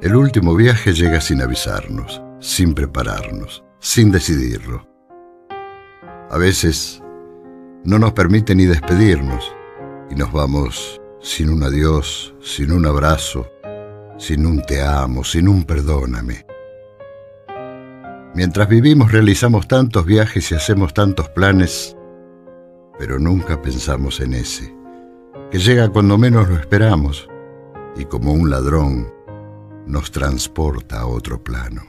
El último viaje llega sin avisarnos, sin prepararnos, sin decidirlo. A veces no nos permite ni despedirnos y nos vamos sin un adiós, sin un abrazo, sin un te amo, sin un perdóname. Mientras vivimos realizamos tantos viajes y hacemos tantos planes, pero nunca pensamos en ese, que llega cuando menos lo esperamos y como un ladrón nos transporta a otro plano.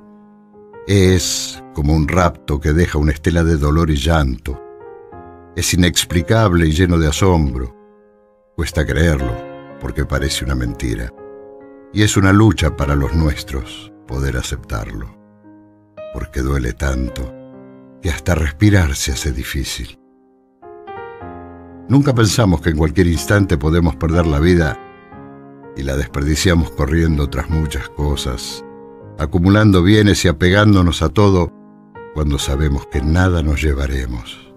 Es como un rapto que deja una estela de dolor y llanto. Es inexplicable y lleno de asombro. Cuesta creerlo porque parece una mentira. Y es una lucha para los nuestros poder aceptarlo, porque duele tanto que hasta respirar se hace difícil. Nunca pensamos que en cualquier instante podemos perder la vida y la desperdiciamos corriendo tras muchas cosas, acumulando bienes y apegándonos a todo cuando sabemos que nada nos llevaremos.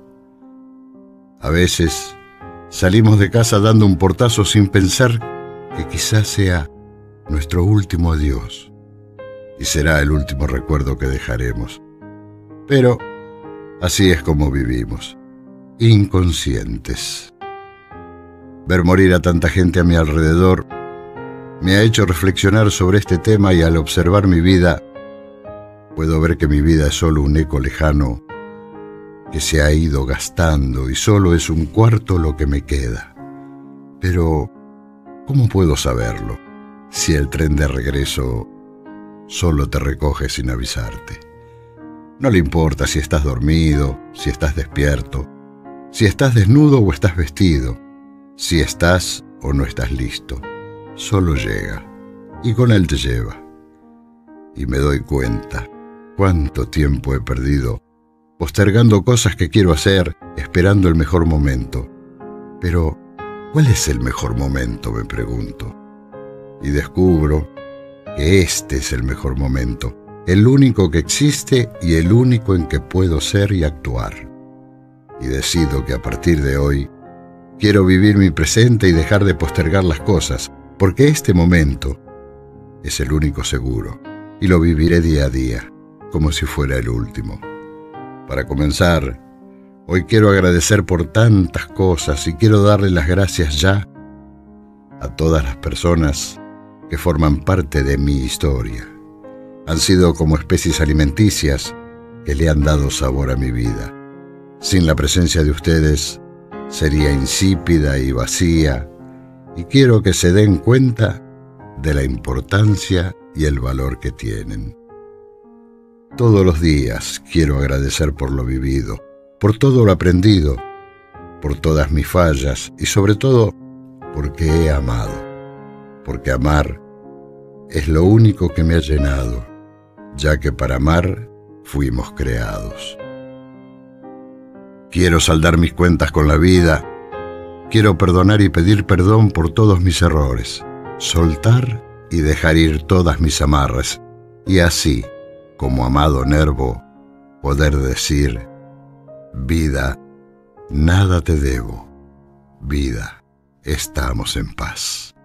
A veces salimos de casa dando un portazo sin pensar que quizás sea nuestro último adiós y será el último recuerdo que dejaremos. Pero así es como vivimos, inconscientes. Ver morir a tanta gente a mi alrededor me ha hecho reflexionar sobre este tema y al observar mi vida, puedo ver que mi vida es solo un eco lejano que se ha ido gastando y solo es un cuarto lo que me queda. Pero, ¿cómo puedo saberlo si el tren de regreso solo te recoge sin avisarte? No le importa si estás dormido, si estás despierto, si estás desnudo o estás vestido, si estás o no estás listo. Solo llega y con él te lleva. Y me doy cuenta cuánto tiempo he perdido postergando cosas que quiero hacer, esperando el mejor momento. Pero, ¿cuál es el mejor momento?, me pregunto. Y descubro que este es el mejor momento, el único que existe y el único en que puedo ser y actuar. Y decido que a partir de hoy quiero vivir mi presente y dejar de postergar las cosas, porque este momento es el único seguro y lo viviré día a día, como si fuera el último. Para comenzar, hoy quiero agradecer por tantas cosas y quiero darle las gracias ya a todas las personas que forman parte de mi historia. Han sido como especies alimenticias que le han dado sabor a mi vida. Sin la presencia de ustedes sería insípida y vacía, y quiero que se den cuenta de la importancia y el valor que tienen. Todos los días quiero agradecer por lo vivido, por todo lo aprendido, por todas mis fallas y sobre todo porque he amado, porque amar es lo único que me ha llenado, ya que para amar fuimos creados. Quiero saldar mis cuentas con la vida. Quiero perdonar y pedir perdón por todos mis errores, soltar y dejar ir todas mis amarras, y así, como amado Nervo, poder decir: vida, nada te debo, vida, estamos en paz.